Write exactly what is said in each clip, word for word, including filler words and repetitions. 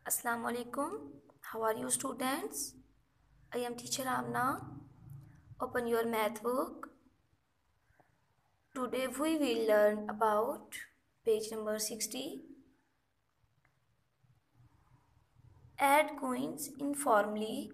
Assalamu alaikum. How are you students? I am teacher Amna. Open your math book. Today we will learn about page number sixty. Add coins informally.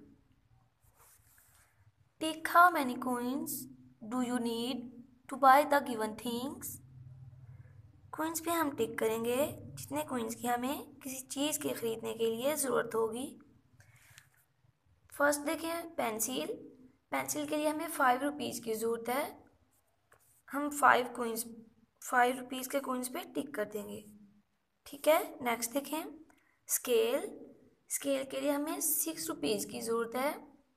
Take how many coins do you need to buy the given things? Coins पे हम टिक करेंगे जितने coins की हमें किसी चीज़ के ख़रीदने के लिए ज़रूरत होगी। फर्स्ट देखें पेंसिल। पेंसिल के लिए हमें फाइव रुपीज़ की ज़रूरत है। हम फाइव कोइंस फाइव रुपीज़ के कोइंस पे टिक कर देंगे। ठीक है, नेक्स्ट देखें स्केल। स्केल के लिए हमें सिक्स रुपीज़ की ज़रूरत है।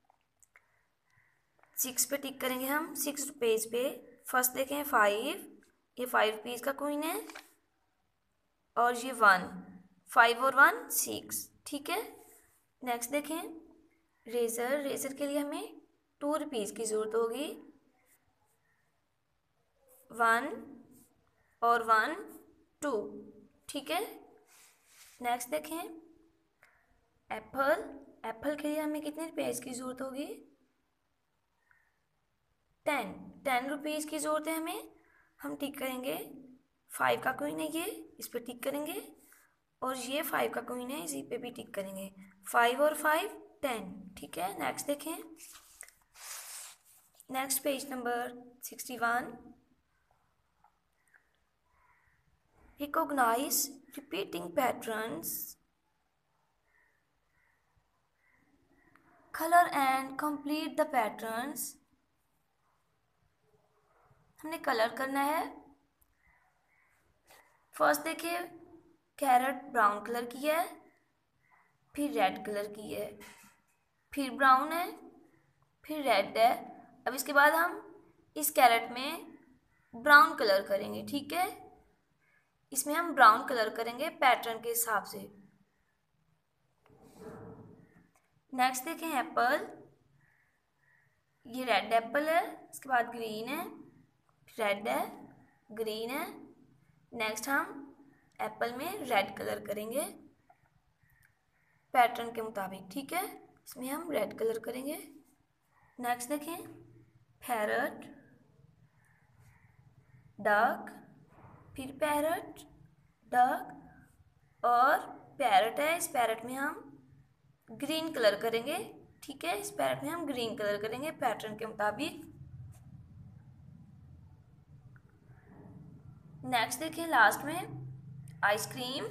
सिक्स पे टिक करेंगे हम सिक्स रुपीज़ पे। फर्स्ट देखें फाइव, ये फाइव रुपीज़ का कोइन है और ये वन, फाइव और वन सिक्स। ठीक है, नेक्स्ट देखें रेज़र। रेज़र के लिए हमें टू रुपीज़ की ज़रूरत होगी। वन और वन टू। ठीक है, नेक्स्ट देखें एप्पल। एप्पल के लिए हमें कितने रुपीज़ की ज़रूरत होगी? टेन टेन रुपीज़ की ज़रूरत है हमें। हम टिक करेंगे फाइव का कोइन है ये, इस पर टिक करेंगे और ये फाइव का कोइन है, इसी पे भी टिक करेंगे। फाइव और फाइव टेन। ठीक है, नेक्स्ट देखें next page number sixty one. Recognise repeating patterns, colour and complete the patterns. हमने कलर करना है। फर्स्ट देखिए कैरेट ब्राउन कलर की है, फिर रेड कलर की है, फिर ब्राउन है, फिर रेड है। अब इसके बाद हम इस कैरेट में ब्राउन कलर करेंगे। ठीक है, इसमें हम ब्राउन कलर करेंगे पैटर्न के हिसाब से। नेक्स्ट देखें एप्पल। ये रेड एप्पल है, इसके बाद ग्रीन है, रेड है, ग्रीन है। नेक्स्ट हम एप्पल में रेड कलर करेंगे पैटर्न के मुताबिक। ठीक है, इसमें हम रेड कलर करेंगे। नेक्स्ट देखें पैरट, डक, फिर पैरट, डक और पैरट है। इस पैरट में हम ग्रीन कलर करेंगे। ठीक है, इस पैरट में हम ग्रीन कलर करेंगे पैटर्न के मुताबिक। नेक्स्ट देखिए लास्ट में आइसक्रीम,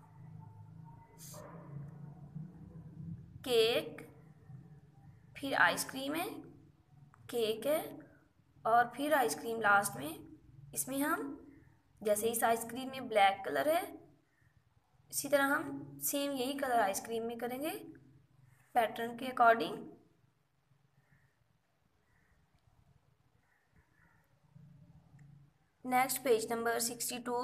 केक, फिर आइसक्रीम है, केक है और फिर आइसक्रीम लास्ट में। इसमें हम जैसे इस आइसक्रीम में ब्लैक कलर है, इसी तरह हम सेम यही कलर आइसक्रीम में करेंगे पैटर्न के according. Next page number sixty two.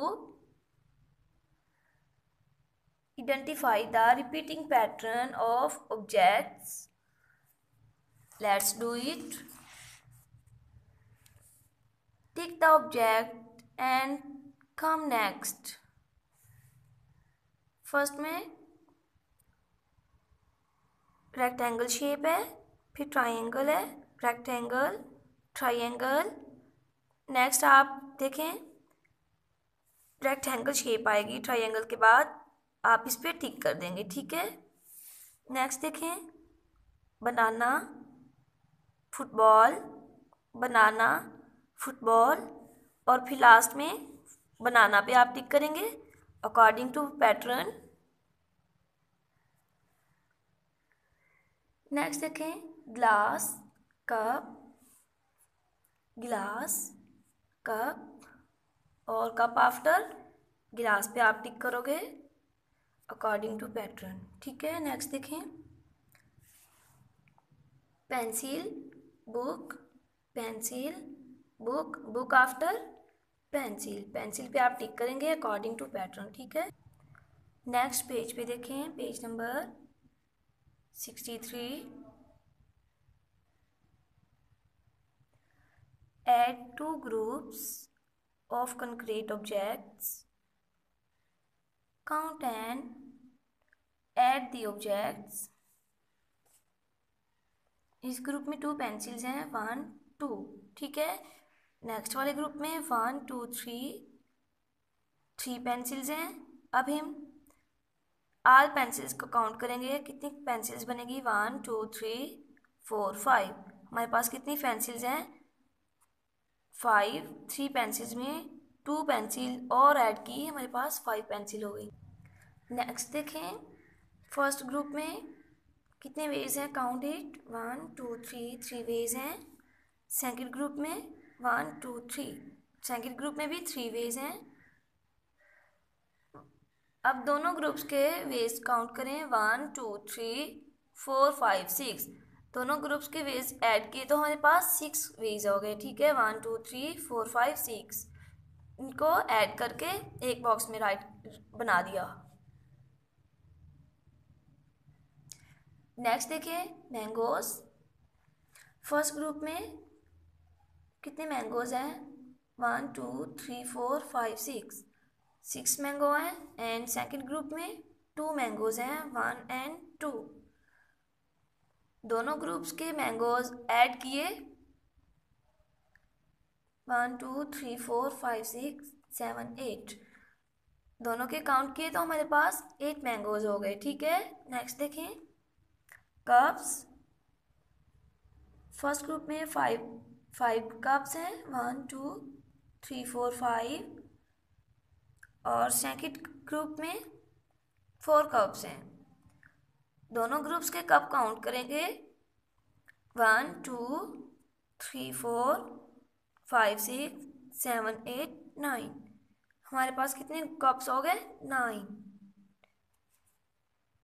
Identify the repeating pattern of objects. Let's do it. Take the object and come next. फर्स्ट में रेक्टेंगल शेप है, फिर ट्रायंगल है, रेक्टेंगल, ट्रायंगल। नेक्स्ट आप देखें रेक्टेंगल शेप आएगी ट्रायंगल के बाद, आप इस पर टिक कर देंगे। ठीक है, नेक्स्ट देखें बनाना, फुटबॉल, बनाना, फुटबॉल और फिर लास्ट में बनाना पे आप टिक करेंगे अकॉर्डिंग टू पैटर्न। नेक्स्ट देखें ग्लास, कप, गिलास, कप और कप आफ्टर गिलास पे आप टिक करोगे अकॉर्डिंग टू पैटर्न। ठीक है, नेक्स्ट देखें pencil, book, pencil, book, book after pencil, pencil पे आप टिक करेंगे अकॉर्डिंग टू पैटर्न। ठीक है, नेक्स्ट पेज पे देखें page number sixty three. Add two groups of concrete objects, count and add the objects. इस ग्रुप में टू पेंसिल्स हैं, वन टू, ठीक है। नेक्स्ट वाले ग्रुप में one two three, three pencils हैं। अब हम ऑल पेंसिल्स को काउंट करेंगे, कितनी पेंसिल्स बनेगी, one two three four five. हमारे पास कितनी पेंसिल्स हैं, फाइव। थ्री पेंसिल्स में टू पेंसिल और ऐड की, हमारे पास फाइव पेंसिल हो गई। नेक्स्ट देखें, फर्स्ट ग्रुप में कितने वेज हैं, count it, one two three, three wedge हैं। सेकंड ग्रुप में one two three, second group में भी थ्री वेज हैं। अब दोनों ग्रुप्स के वेज काउंट करें, one two three four five six. दोनों ग्रुप्स के वेज ऐड किए तो हमारे पास सिक्स वेज हो गए, ठीक है। One two three four five six, इनको ऐड करके एक बॉक्स में राइट बना दिया। नेक्स्ट देखिए, मैंगोज। फर्स्ट ग्रुप में कितने मैंगोज हैं, one two three four five six, six mango हैं। एंड सेकंड ग्रुप में टू मैंगोज हैं, वन एंड टू। दोनों ग्रुप्स के मैंगोज ऐड किए, one two three four five six seven eight, दोनों के काउंट किए तो हमारे पास एट मैंगोज हो गए, ठीक है। नेक्स्ट देखें, कप्स। फर्स्ट ग्रुप में फाइव फाइव कप्स हैं, one two three four five. और सेकंड ग्रुप में फोर कप्स हैं। दोनों ग्रुप्स के कप काउंट करेंगे, one two three four five six seven eight nine. हमारे पास कितने कप्स हो गए, नाइन।